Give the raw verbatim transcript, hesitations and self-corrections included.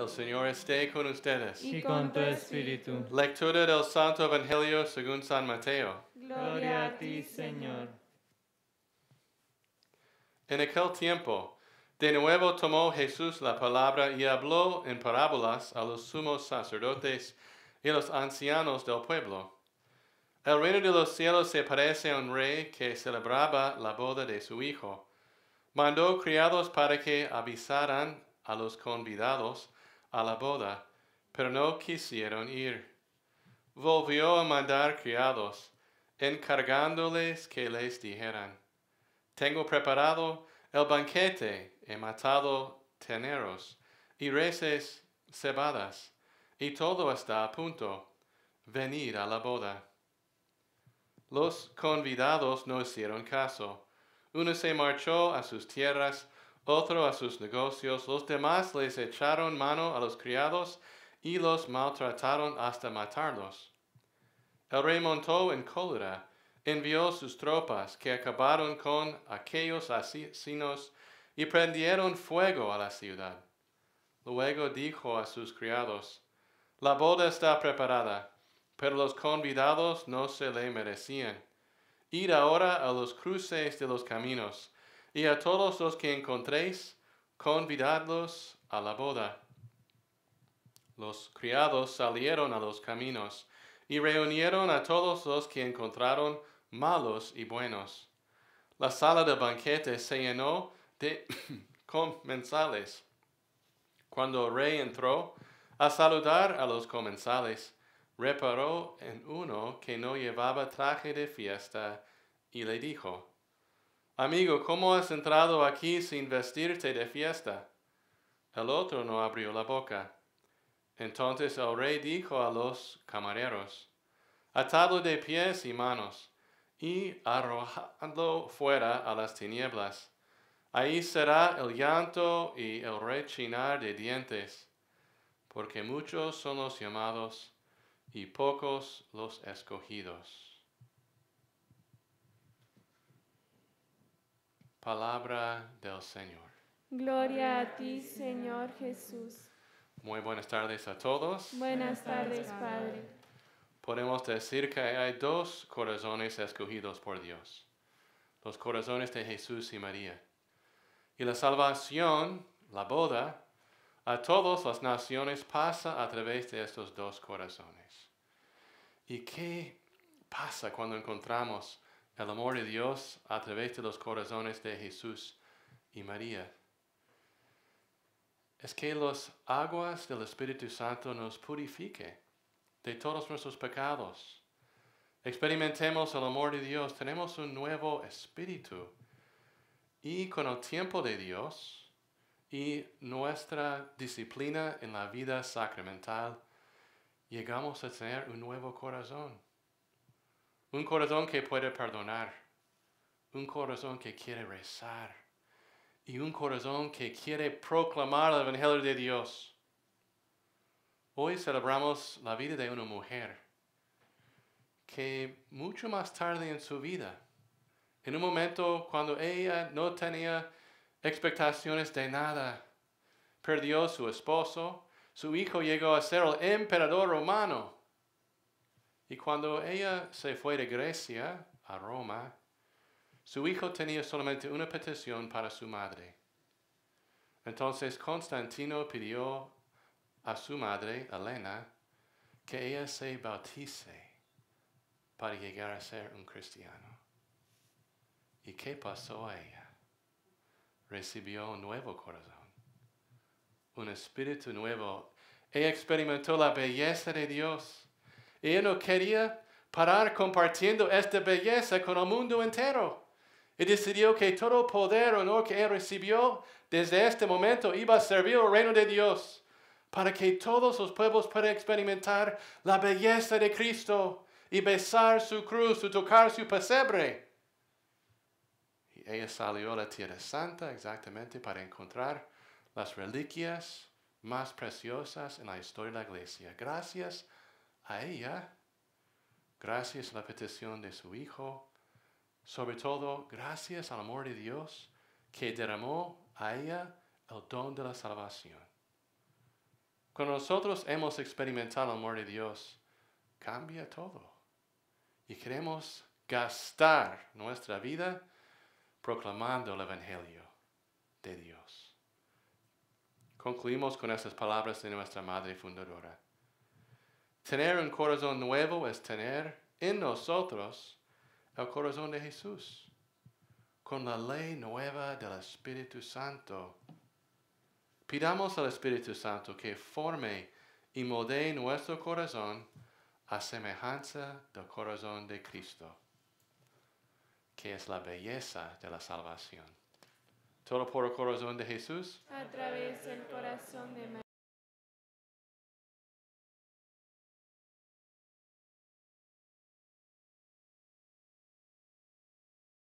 El Señor esté con ustedes. Y con tu espíritu. Lectura del Santo Evangelio según San Mateo. Gloria a ti, Señor. En aquel tiempo, de nuevo tomó Jesús la palabra y habló en parábolas a los sumos sacerdotes y a los ancianos del pueblo. El reino de los cielos se parece a un rey que celebraba la boda de su hijo. Mandó criados para que avisaran a los convidados a la boda, pero no quisieron ir. Volvió a mandar criados, encargándoles que les dijeran: Tengo preparado el banquete, he matado terneros y reses cebadas, y todo está a punto. Venid a la boda. Los convidados no hicieron caso. Uno se marchó a sus tierras, otro a sus negocios, los demás les echaron mano a los criados y los maltrataron hasta matarlos. El rey montó en cólera, envió sus tropas que acabaron con aquellos asesinos y prendieron fuego a la ciudad. Luego dijo a sus criados: La boda está preparada, pero los convidados no se le merecían. Id ahora a los cruces de los caminos, y a todos los que encontréis, convidadlos a la boda. Los criados salieron a los caminos, y reunieron a todos los que encontraron, malos y buenos. La sala del banquete se llenó de comensales. Cuando el rey entró a saludar a los comensales, reparó en uno que no llevaba traje de fiesta y le dijo: Amigo, ¿cómo has entrado aquí sin vestirte de fiesta? El otro no abrió la boca. Entonces el rey dijo a los camareros: Atadlo de pies y manos y arrojadlo fuera a las tinieblas. Ahí será el llanto y el rechinar de dientes, porque muchos son los llamados y pocos los escogidos. Palabra del Señor. Gloria a ti, Señor Jesús. Muy buenas tardes a todos. Buenas tardes, Padre. Podemos decir que hay dos corazones escogidos por Dios: los corazones de Jesús y María. Y la salvación, la boda, a todas las naciones pasa a través de estos dos corazones. ¿Y qué pasa cuando encontramos el amor de Dios a través de los corazones de Jesús y María? Es que las aguas del Espíritu Santo nos purifique de todos nuestros pecados. Experimentemos el amor de Dios, tenemos un nuevo espíritu. Y con el tiempo de Dios y nuestra disciplina en la vida sacramental, llegamos a tener un nuevo corazón. Un corazón que puede perdonar. Un corazón que quiere rezar. Y un corazón que quiere proclamar el Evangelio de Dios. Hoy celebramos la vida de una mujer que mucho más tarde en su vida, en un momento cuando ella no tenía expectaciones de nada, perdió su esposo, su hijo llegó a ser el emperador romano. Y cuando ella se fue de Grecia a Roma, su hijo tenía solamente una petición para su madre. Entonces Constantino pidió a su madre, Elena, que ella se bautice para llegar a ser un cristiano. ¿Y qué pasó a ella? Recibió un nuevo corazón, un espíritu nuevo. Ella experimentó la belleza de Dios. Ella no quería parar compartiendo esta belleza con el mundo entero. Y decidió que todo poder o honor que ella recibió desde este momento iba a servir al reino de Dios, para que todos los pueblos puedan experimentar la belleza de Cristo y besar su cruz, y tocar su pesebre. Y ella salió a la Tierra Santa exactamente para encontrar las reliquias más preciosas en la historia de la Iglesia. Gracias a ella, gracias a la petición de su Hijo, sobre todo gracias al amor de Dios que derramó a ella el don de la salvación. Cuando nosotros hemos experimentado el amor de Dios, cambia todo. Y queremos gastar nuestra vida proclamando el Evangelio de Dios. Concluimos con estas palabras de nuestra Madre Fundadora. Tener un corazón nuevo es tener en nosotros el corazón de Jesús. Con la ley nueva del Espíritu Santo. Pidamos al Espíritu Santo que forme y moldee nuestro corazón a semejanza del corazón de Cristo, que es la belleza de la salvación. Todo por el corazón de Jesús. A través del corazón de María.